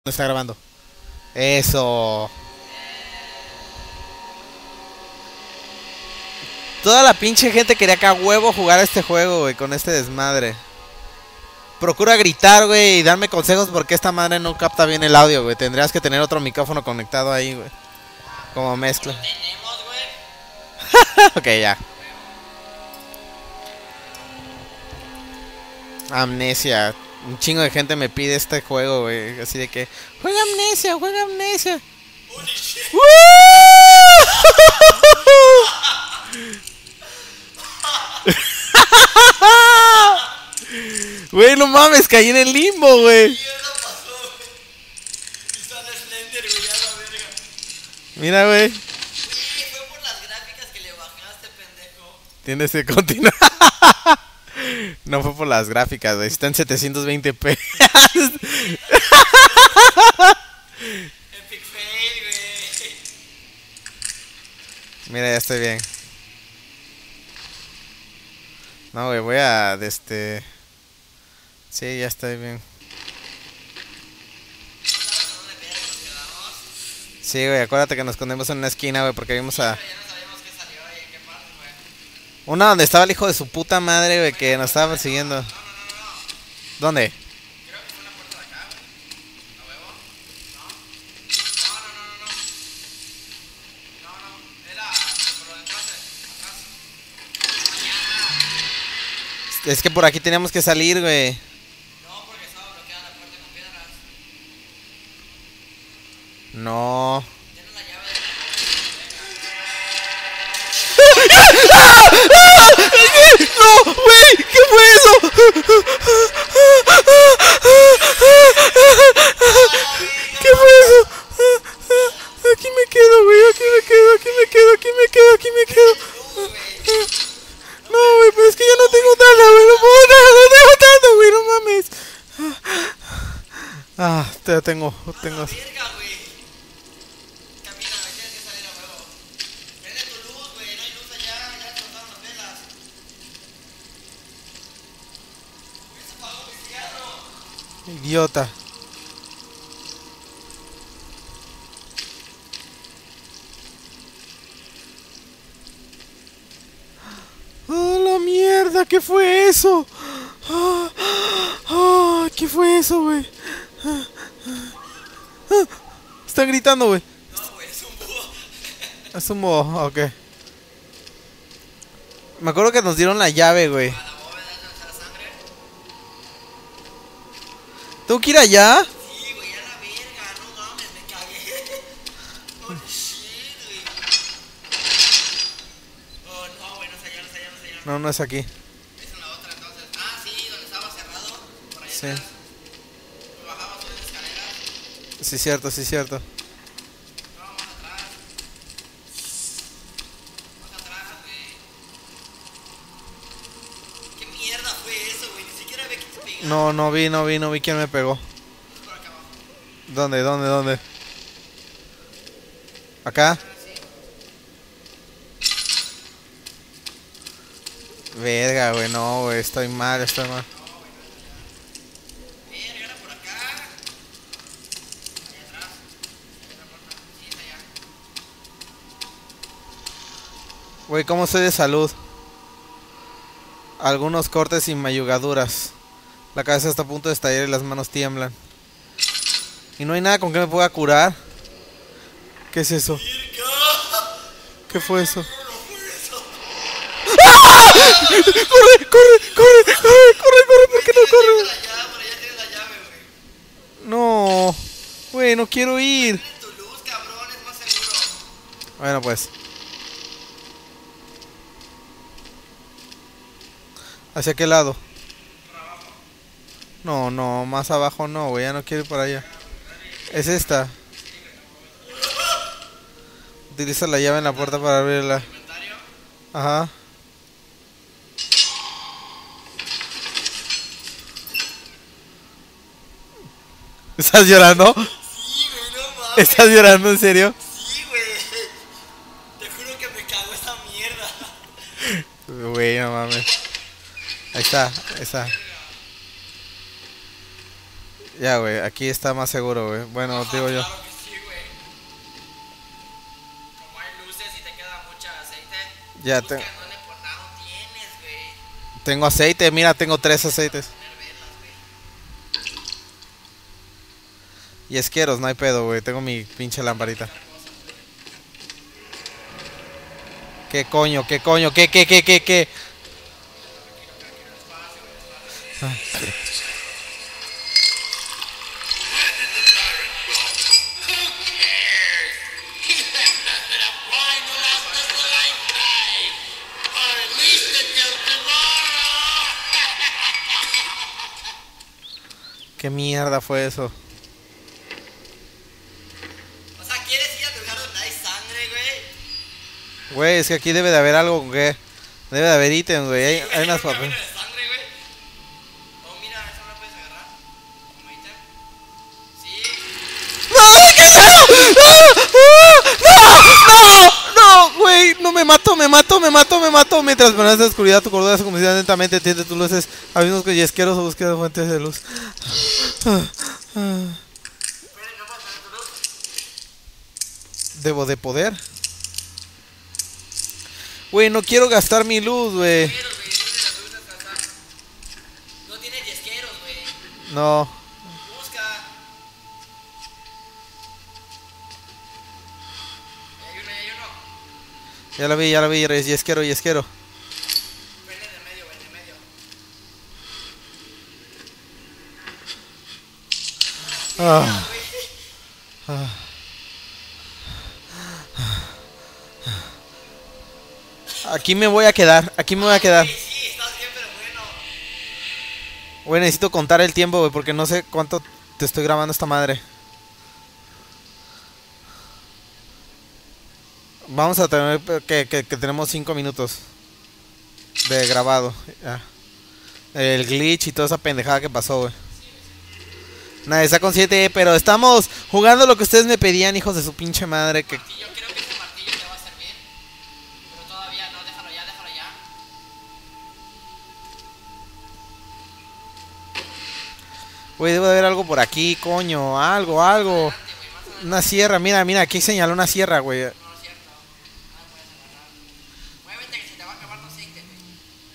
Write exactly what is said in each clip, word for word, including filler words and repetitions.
No está grabando. Eso. Toda la pinche gente quería que a huevo jugar a este juego, güey, con este desmadre. Procura gritar, güey, y darme consejos porque esta madre no capta bien el audio, güey. Tendrías que tener otro micrófono conectado ahí, güey. Como mezcla. Ok, ya. Amnesia. Un chingo de gente me pide este juego, güey. Así de que, juega Amnesia, juega Amnesia. Güey, no mames, caí en el limbo, güey. Mira, güey. Fue por las gráficas que le bajaste, pendejo. Tienes que continuar. No fue por las gráficas, güey. Está en setecientos veinte p. Epic fail, güey. Mira, ya estoy bien. No, güey, voy a... De este... Sí, ya estoy bien. Sí, güey, acuérdate que nos escondemos en una esquina, güey, porque vimos a... Una donde estaba el hijo de su puta madre, güey, que nos estaba persiguiendo. ¿Dónde? Es que por aquí teníamos que salir, güey. No, porque estaba bloqueada la puerta con piedras. No. Tienes la llave de ¡No, güey! ¿Qué fue eso? ¿Qué fue eso? Aquí me quedo, güey. Aquí me quedo, aquí me quedo, aquí me quedo, aquí me quedo. No, güey, pero es que ya no tengo nada, güey. No puedo nada, no tengo tanto, güey. No mames. Ah, ya tengo, tengo. verga, güey. Camina, güey, tienes que salir a huevo. Prende tu luz, güey. No hay luz allá, ya te cortaron las velas. Güey, se apagó mi cigarro. Idiota. ¡Oh, la mierda! ¿Qué fue eso? ¡Ah! ¡Ah! ¿Qué fue eso, güey? ¡Ah! ¡Ah! Están gritando, güey. No, güey, es un búho. Es un búho, ok. Me acuerdo que nos dieron la llave, güey. A la bóveda es donde está la sangre. ¿Tengo que ir allá? Sí, güey, a la verga. No mames, me cagué. Holy shit, güey. Oh, no, güey, no es allá, no es allá, no es allá. No, no es aquí. Es en la otra, entonces. Ah, sí, donde estaba cerrado. Por allá Sí. atrás. Bajabas unas escaleras. Sí, cierto, sí, cierto. No, más atrás. Más atrás, güey. ¿Qué mierda fue eso, güey? Ni siquiera ve que te pegaron. No, no vi, no vi, no vi quién me pegó. Es por acá abajo. ¿Dónde, dónde, dónde? ¿Acá? Verga, güey, no, güey, estoy mal, estoy mal. Verga, era por acá. Allá atrás. Hay otra puerta. Sí, es allá. Güey, ¿cómo estoy de salud? Algunos cortes y mayugaduras. La cabeza está a punto de estallar y las manos tiemblan. Y no hay nada con que me pueda curar. ¿Qué es eso? ¿Qué fue eso? ¡Ah! ¡Corre, corre, corre, corre, corre, corre! ¿Por qué no corre? Por allá, por allá tienes la llave, güey. No, güey, no quiero ir. Prende tu luz, cabrón, es más seguro. Bueno, pues. ¿Hacia qué lado? No, no, más abajo no, güey, ya no quiero ir para allá. Es esta. Utiliza la llave en la puerta para abrirla. ¿Inventario? Ajá. ¿Estás llorando? Sí, güey, no mames. ¿Estás llorando en serio? Sí, güey. Te juro que me cago esa mierda. Güey, no mames. Ahí está, ahí está. Ya, güey, aquí está más seguro, güey. Bueno, Ajá, digo yo. claro que sí, güey. Como hay luces y te queda mucho aceite, Ya busca te- en dónde por lado tienes, güey. tengo aceite, mira, tengo tres aceites. Poner velas, güey. Y esqueros, no hay pedo, güey. Tengo mi pinche lamparita. ¿Qué coño? ¿Qué coño? ¿Qué, qué, qué, qué, qué? ¿Qué mierda fue eso? O sea, ¿quieres ir a tu lugar donde hay sangre, güey? Güey, es que aquí debe de haber algo, güey. Debe de haber ítem, güey. Hay, Sí, güey, hay unas un camino papeles. de sangre, güey. Oh, mira, eso no lo puedes agarrar. Como ítem. Sí. ¡No! ¿Qué es eso? ¡No! ¡No! ¡No! Güey, no me mato, me mato, me mato, me mato. Mientras permaneces en la oscuridad, tu cordura se convierte lentamente. Tiende tus luces. Abismos con yesqueros o búsqueda de fuentes de luz. Espera, no puedes poner tu luz. Debo de poder. Güey, no quiero gastar mi luz, güey. Yesqueros, güey, eso es de las luces hasta acá. No tienes yesqueros, güey. No. Busca. Ahí hay uno, ahí hay uno. Ya la vi, ya la vi. Yesquero, yesquero. Prende en el medio, güey, en el medio. Ah. Güey. Aquí me voy a quedar. Aquí me voy a quedar. Sí, sí, estás bien, pero bueno. Güey, necesito contar el tiempo, güey, porque no sé cuánto te estoy grabando esta madre. Vamos a tener que, que, que tenemos cinco minutos de grabado. Ya. El glitch y toda esa pendejada que pasó, güey. Nadie está consciente, pero estamos jugando lo que ustedes me pedían, hijos de su pinche madre. Que... Martillo, creo que ese martillo te va a servir. Pero todavía no, déjalo ya, déjalo ya. Güey, debe de haber algo por aquí, coño. Algo, algo. Adelante, güey, más adelante. Una sierra, mira, mira, aquí señaló una sierra, güey. No es cierto. No puedes agarrar. Muévete que se te va a acabar tu aceite, güey.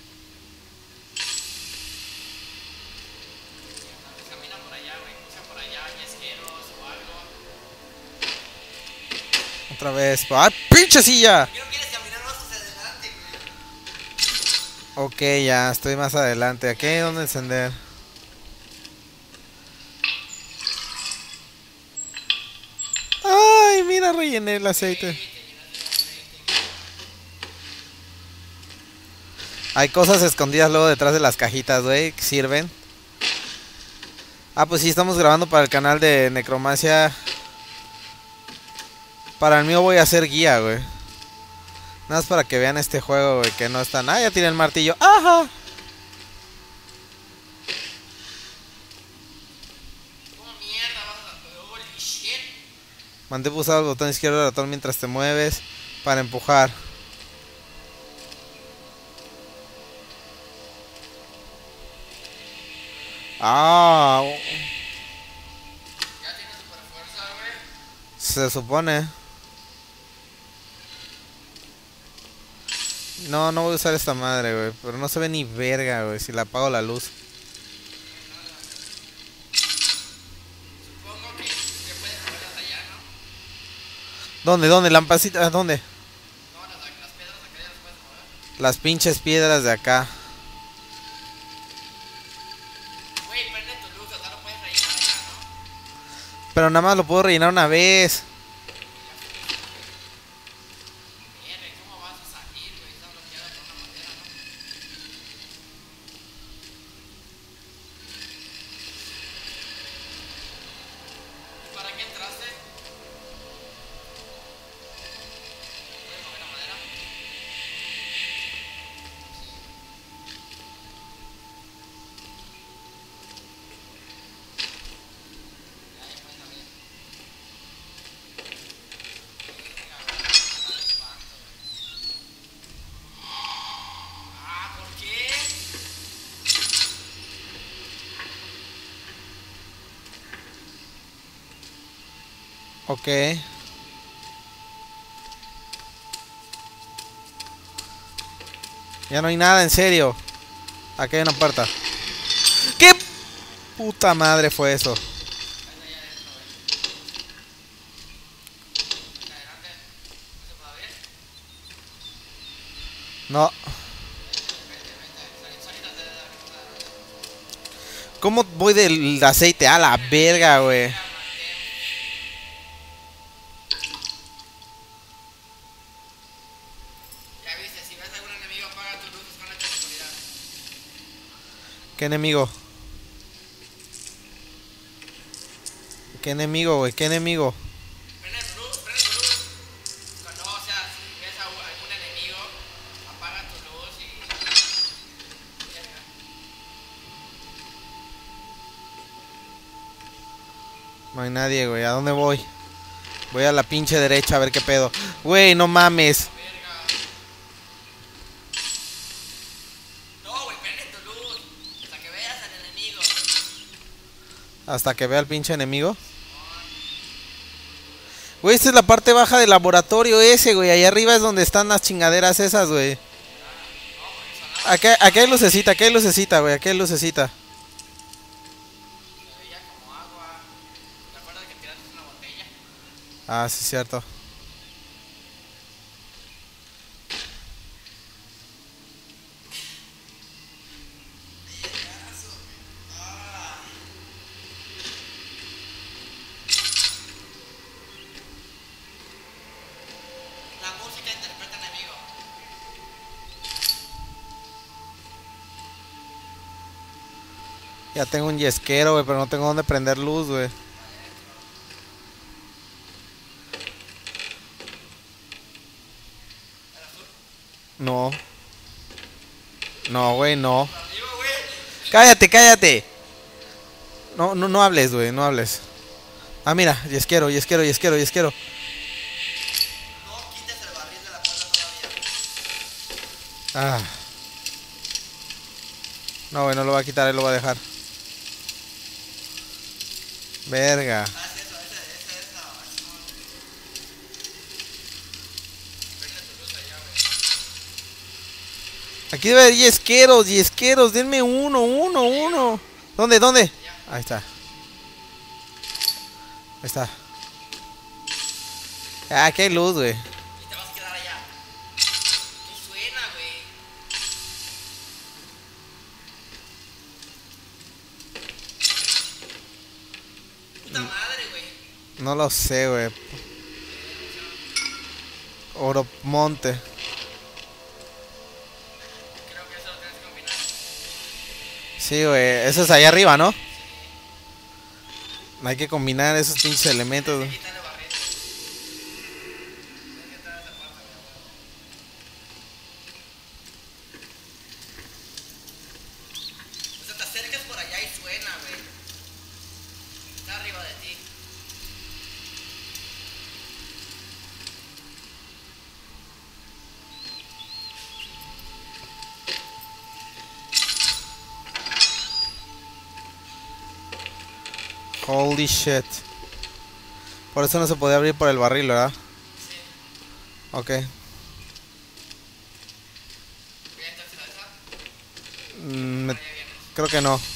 Camina por allá, güey. Busca por allá, yesqueros o algo. Otra vez. ¡Ah, pinche silla! ¿Por qué no quieres caminar más hacia adelante, güey? Ok, ya, estoy más adelante. Aquí hay donde encender. Ay, mira, rellené el aceite. Hay cosas escondidas luego detrás de las cajitas, güey, que sirven. Ah, pues sí, estamos grabando para el canal de Necromancia. Para el mío voy a hacer guía, güey. Nada más para que vean este juego, güey, que no están... Ah, ya tiene el martillo. ¡Ajá! ¿Cómo mierda vas a... Holy shit. Mantén pulsado el botón izquierdo del ratón mientras te mueves para empujar. Ah, Ya tienes super fuerza, güey. se supone. No, no voy a usar esta madre, güey. Pero no se ve ni verga, güey, si le apago la luz. Supongo que, que puedes moverlas allá, ¿no? ¿Dónde, dónde? ¿Lampacita? ¿Dónde? No, las, las piedras acá ya las puedes mover. Las pinches piedras de acá. Güey, prende tu luz, acá lo puedes rellenar acá, ¿no? Pero nada más lo puedo rellenar una vez. Mierda, ¿cómo vas a salir, güey? Está bloqueada por una madera, ¿no? ¿Y para qué entraste? ¿Puedes mover la madera? Ya, ya puedes abrir. Ok. Ya no hay nada, en serio. Aquí hay una puerta. ¿Qué puta madre fue eso? No. ¿Cómo voy del aceite a la verga, güey? Ya viste, si ves algún enemigo, apaga tu luz, escóndete en la oscuridad. ¿Qué enemigo? ¿Qué enemigo, güey? ¿Qué enemigo? Prende tu luz, prende tu luz. Cuando, o sea, si ves a algún enemigo, apaga tu luz y... Verga. No hay nadie, güey. ¿A dónde voy? Voy a la pinche derecha a ver qué pedo. Güey, no mames. Verga. No, güey, prende tu luz. Hasta que veas al enemigo. Hasta que vea al pinche enemigo. Güey, esta es la parte baja del laboratorio ese, güey. Allá arriba es donde están las chingaderas esas, güey. Acá, acá hay lucecita, acá hay lucecita, güey. Acá hay lucecita. Se veía como agua. ¿Te acuerdas que tiraste una botella? Ah, sí, es cierto. La música interpreta enemigo. Ya tengo un yesquero, güey, pero no tengo dónde prender luz, güey. No. No, güey, no. Arriba, güey. Cállate, cállate. No, no, no hables, güey, no hables. Ah, mira, yesquero, yesquero, yesquero, yesquero. No quites el barril de la puerta todavía. Ah. No, güey, no lo va a quitar, él lo va a dejar. Verga. Ah, es eso, ese, ese es la... es como- Prende tu luz allá, güey. Aquí debe haber yesqueros, yesqueros. Denme uno, uno, uno. ¿Dónde, dónde? Ahí está. Ahí está. Ah, qué luz, güey. Y te vas a quedar allá. ¿Qué suena, güey? Puta madre, güey. No lo sé, güey. Oromonte. Creo que eso lo tienes que combinar. Sí, güey. Eso es allá arriba, ¿no? Hay que combinar esos pinches elementos, güey. Quítale barril. Tienes que entrar a esa puerta, güey. O sea, te acercas por allá y suena, güey. Está arriba de ti. Holy shit. Por eso no se podía abrir por el barril, ¿verdad? Sí. Ok. Voy a entonces a esa. Mm, me- Allá vienes. creo que no.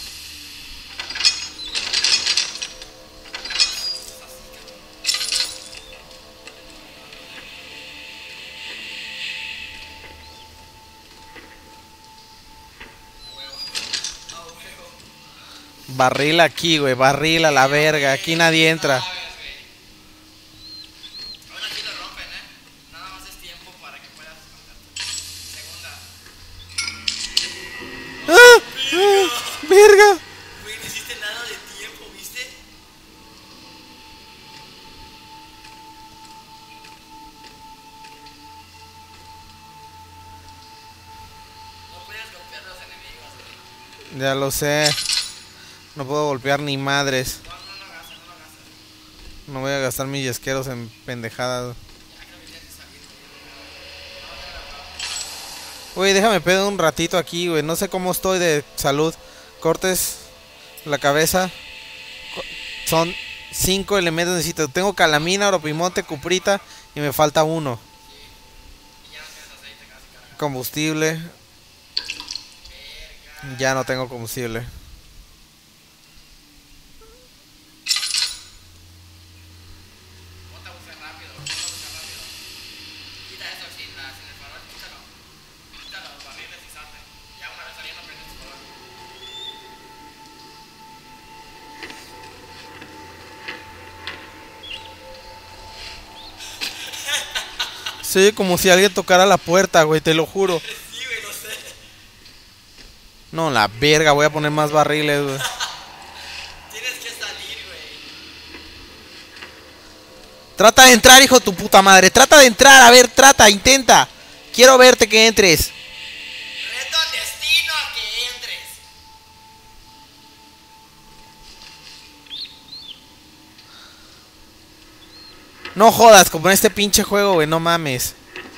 A huevo. Barril aquí, güey. Barril a la verga. Aquí nadie entra. No hagas, güey. Aún así lo rompen, ¿eh? Nada más es tiempo para que puedas esconderte. Segunda. ¡Ah! ¡Ah! ¡Verga! Güey, no hiciste nada de tiempo, ¿viste? No puedes golpear a los enemigos, güey. Ya lo sé. No puedo golpear ni madres. No, no lo gastes, no lo gastes. No voy a gastar mis yesqueros en pendejadas. Ya creo que tienes que salir, güey. Güey, déjame pedo un ratito aquí, güey. No sé cómo estoy de salud. Cortes la cabeza. Co- Son Cinco elementos necesito. Tengo calamina, oropimonte, cuprita y me falta uno. Y ya no tienes aceite casi cargado. Combustible. Verga. Ya no tengo combustible. Bota bufe rápido, bota bufe rápido. Quita eso sin, la, sin el farol, quítalo. Quita los barriles y salte. Ya una vez saliendo prende tu farol. Sí, como si alguien tocara la puerta, güey, te lo juro. Sí, güey, lo sé. No, la verga, voy a poner más barriles, güey. Tienes que salir, güey. Trata de entrar, hijo de tu puta madre. Trata de entrar, a ver, trata, intenta. Quiero verte que entres. Reto al destino a que entres. No jodas, como en este pinche juego, güey, no mames.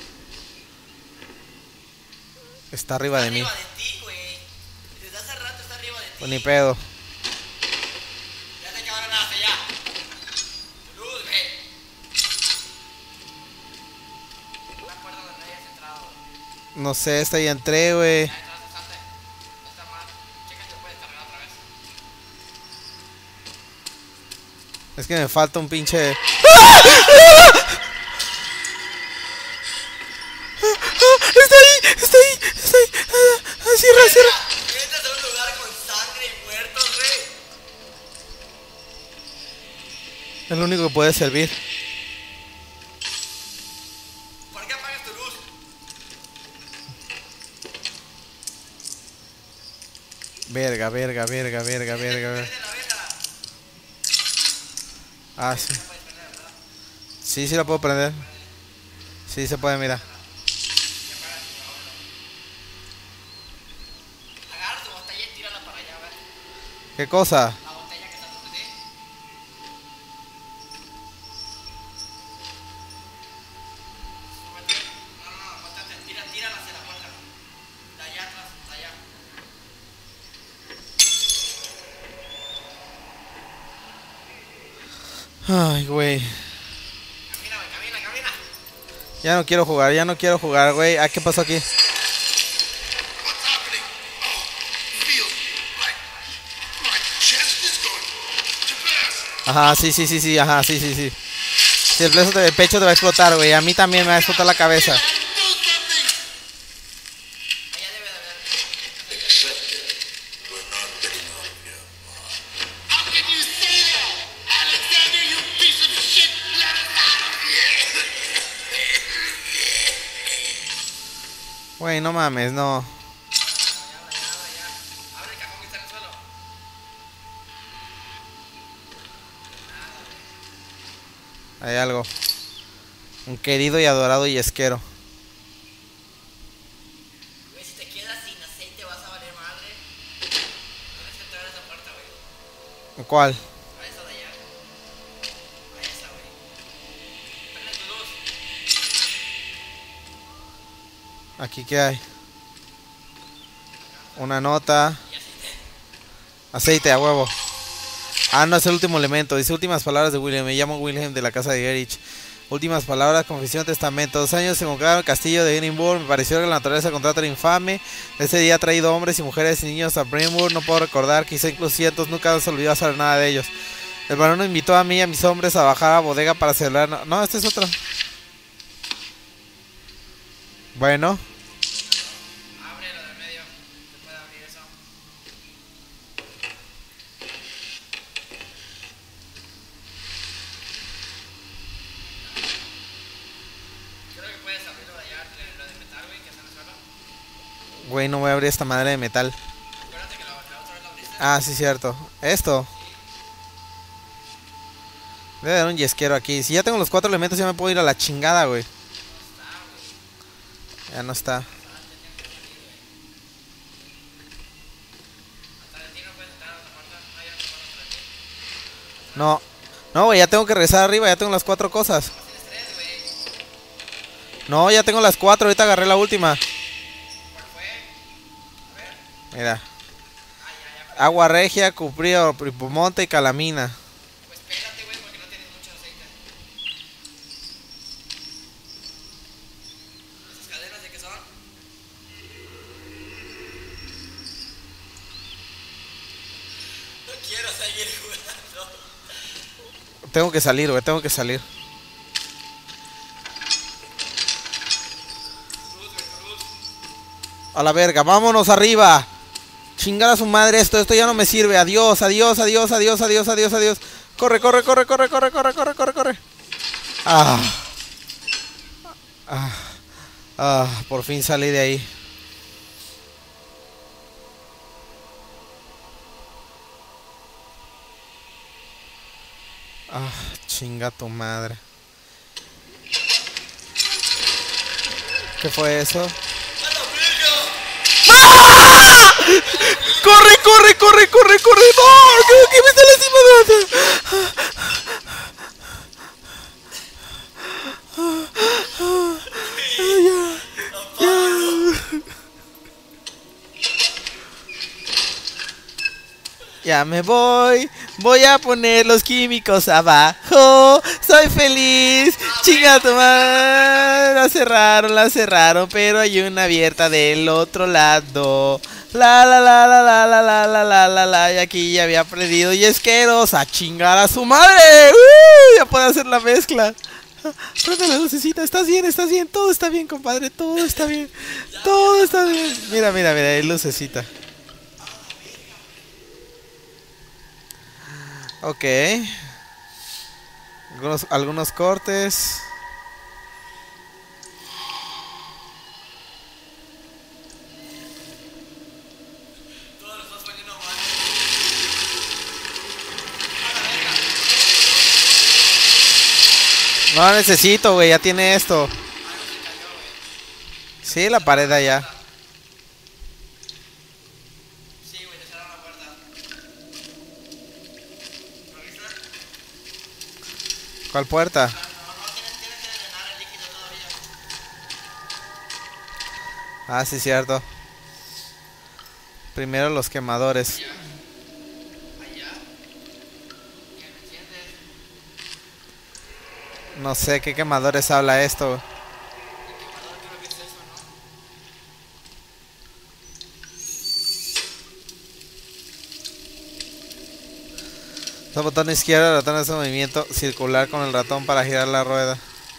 Está arriba de mí. Arriba de ti, güey. Desde hace rato está arriba de ti. Pues ni pedo. Ya te acabaron nada hasta allá. Tu luz, güey. Una puerta donde hayas entrado, güey. No sé, esta ya entré, güey. Ya entraste, salte. No está mal. Checa si lo puedes cargar otra vez. Es que me falta un pinche... ¡Está ahí! ¡Está ahí! ¡Está ahí! ¡Ah, cierra, cierra! Entras a un lugar con sangre y muertos, güey. Es lo único que puede servir. ¿Por qué apagas tu luz? Verga, verga, verga, verga, verga, verga. Prende la vela. Ah, sí. No puedes prender, ¿verdad? Sí, sí la puedo prender. Sí, se puede, mira. Y apagas tu ahora. Agarra tu botella y tírala para allá, güey. ¿Qué cosa? La botella que está atrás de ti. Súbete. No, no, no, volteate. Tira, tírala hacia la puerta. De allá atrás, de allá. Ay, güey. Camina, güey, camina, camina. Ya no quiero jugar, ya no quiero jugar, güey. Ah, ¿qué pasó aquí? What's happening? Oh, feels like my chest is going to burst. Ajá, sí, sí, sí, sí, ajá, sí, sí, sí. Si el peso de pecho te va a explotar, güey. A mí también me va a explotar la cabeza. Do something. Allá debe de haber. Accept it. We're not getting out of here. How can you say that? Alexander, you piece of shit! Let us out of here! Güey, no mames, no. Abre, abre, abre, ya. Abre el cajón que está en el suelo. Hay algo. Un querido y adorado yesquero. Güey, si te quedas sin aceite vas a valer madre. Tienes que entrar a esa puerta, güey. ¿Cuál? A esa de allá. A esa, güey. Prende tu luz. Aquí, ¿qué hay? Una nota. Y aceite. Aceite a huevo. Ah, no, es el último elemento. Dice últimas palabras de William. Me llamo William de la casa de Gerich. Últimas palabras, confesión, testamento. Dos años se encontraron en el castillo de Edinburgh. Me pareció que la naturaleza contrato era infame. Ese día ha traído hombres y mujeres y niños a Brentwood. No puedo recordar, quizá incluso cientos. Nunca se olvidó saber nada de ellos. El varón nos invitó a mí y a mis hombres a bajar a la bodega para celebrar. No, no, este es otro. Bueno. Abre lo de medio. Se puede abrir eso. Creo que puedes abrir lo de allá, lo de metal, güey, que está en el suelo. Güey, no voy a abrir esta madre de metal. Acuérdate que la, la otra vez la abriste. Ah, sí, cierto. Esto. Debe haber un yesquero aquí. Si ya tengo los cuatro elementos, ya me puedo ir a la chingada, güey. Ya no está. Hasta de ti no puedes entrar a la puerta. No hay otra puerta hasta de ti. No. No, güey, ya tengo que regresar arriba. Ya tengo las cuatro cosas. Tienes tres, güey. No, ya tengo las cuatro. Ahorita agarré la última. ¿Cuál fue? A ver. Mira. Ah, ya, ya. Agua regia, cupría, monte y calamina. Pues espérate, güey. Tengo que salir, güey, tengo que salir. A la verga, vámonos arriba. Chingar a su madre esto, esto ya no me sirve. Adiós, adiós, adiós, adiós, adiós, adiós, adiós. Corre, corre, corre, corre, corre, corre, corre, corre, corre. Ah. Ah. Ah, por fin salí de ahí. Ah, chinga tu madre. ¿Qué fue eso? ¡Ah! ¡Corre, corre, corre, corre, corre! ¡No! ¿Qué, qué me está lastimando? Ya, ya. Ya me voy, voy a poner los químicos abajo. Soy feliz, chinga tu madre. La cerraron, la cerraron, pero hay una abierta del otro lado. La la la la la la la la la la la. Y aquí ya había aprendido y esqueros a chingar a su madre. ¡Uh! Ya puede hacer la mezcla. Prende la lucecita, estás bien, estás bien, todo está bien, compadre, todo está bien, todo está bien. Mira, mira, mira, hay lucecita. Ok. Algunos, algunos cortes. Todo lo estás poniendo mal. No necesito, güey, ya tiene esto. Algo se cayó, güey. Sí, la pared allá. Sí, güey, te cerraron la puerta. ¿Lo viste? ¿Cuál puerta? No, no, tienes, tienes que drenar el líquido todavía. Ah, sí, cierto. Primero los quemadores. Allá. Allá. ¿Qué me enciendes? No sé qué quemadores habla esto. El quemador creo que es eso, ¿no? El botón izquierdo, el ratón hace movimiento circular con el ratón para girar la rueda.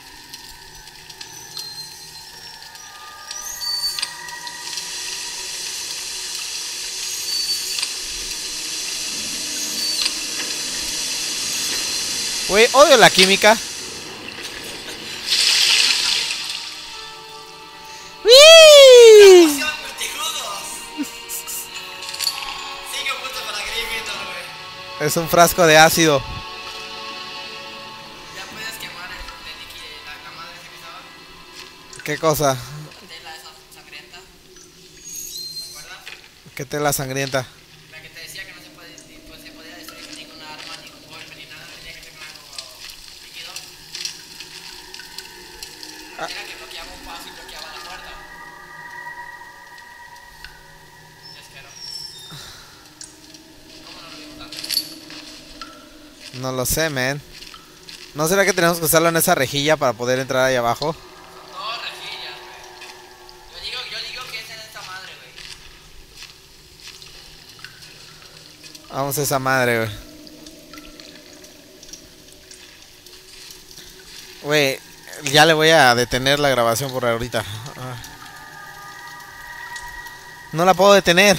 Güey, odio la química. ¡Wii! ¡Emoción, multijudos! Cinco puntos para Gryffindor, güey. Es un frasco de ácido. Ya puedes quemar el, el líquido, la, la madre esa que estaba. ¿Qué cosa? Tela esa sangrienta. ¿Te acuerdas? ¿Qué tela sangrienta? La que te decía que no se, puede, ni- pues, se podía destruir con ninguna arma, ni con golpe, ni nada. Tenía que ser con algo líquido. Ah. Era que bloqueaba un paso y bloqueaba la puerta. Ya espero. ¿Cómo no lo vimos antes? No lo sé, man. ¿No será que tenemos que usarlo en esa rejilla para poder entrar ahí abajo? Dos rejillas, güey. Yo digo, yo digo que es en esta madre, güey. Vamos a esa madre, güey. Güey, ya le voy a detener la grabación por ahorita. Ah. No la puedo detener.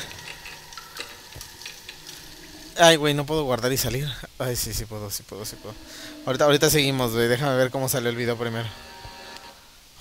Ay, güey, no puedo guardar y salir. Ay, sí, sí puedo, sí puedo, sí puedo. Ahorita, ahorita seguimos, güey. Déjame ver cómo salió el video primero.